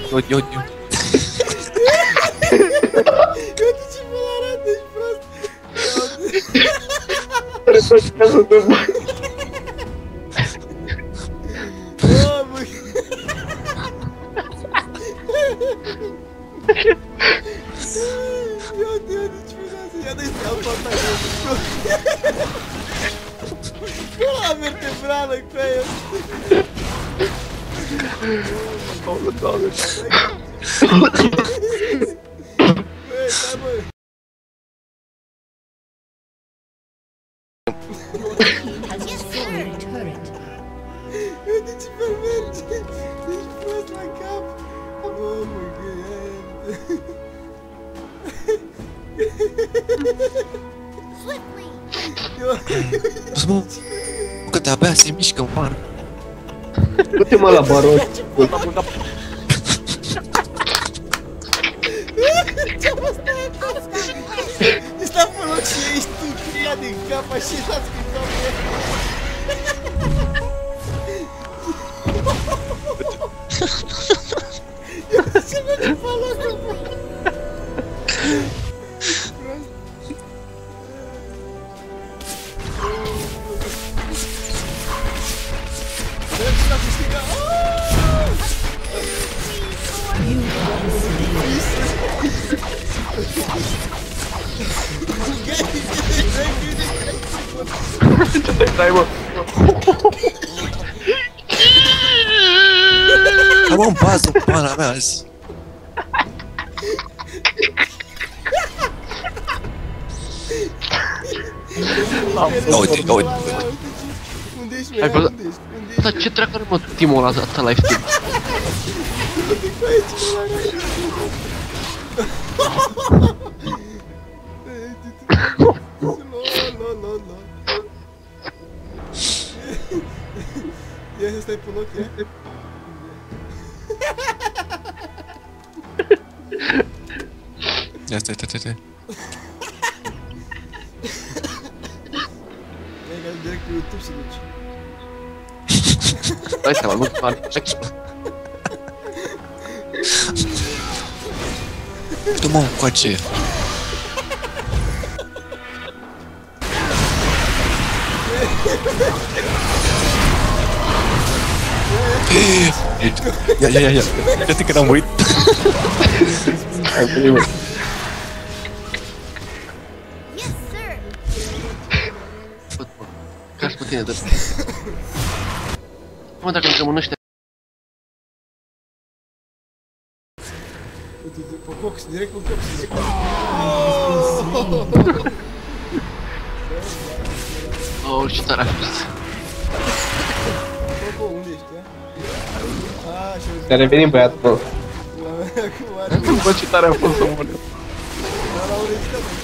Uite ce mă arată, ești prost. Retrocează de bani. Ia ce miroase, ia dă-i să iau panta la vertebrală cu aia. Doamne, doamne. Băi, stai mă. Uite ce fel merge. Ești prost la cap. Oh my god. Mă, că de-abia se mișcă, man. Du-te mă la baron. Ce-a fost aia? Ești la folos și ești tu cria din cap așa și l-a scris la mine. Ce merge pe locul? Ce te dai, mă? Hai mă, în bază, pana mea azi. Uite. Unde ești, Ai mă? văzut? Unde ești? Dar ce dracu are, mă, Timo ăla ăsta live stream? Uite cu aici, mă, la ia să stai pe loc, ia. Ia stai. Ia ca direct pe YouTube să duci. Dai seama, nu are. Du-mă încoace. Ia. Uite că n-am murit. Hai, bine, mă. Cași pe tine, dă. Mă, dacă îmi rămânește. Uite, pe cox, direct pe cox. Oh, ce tare a fost. Coco, unde ești, ia? A, și-au zis. Te-a revenit băiatul, bă. La mea, cum are? Bă, ce tare a fost să mori. La un rezitat.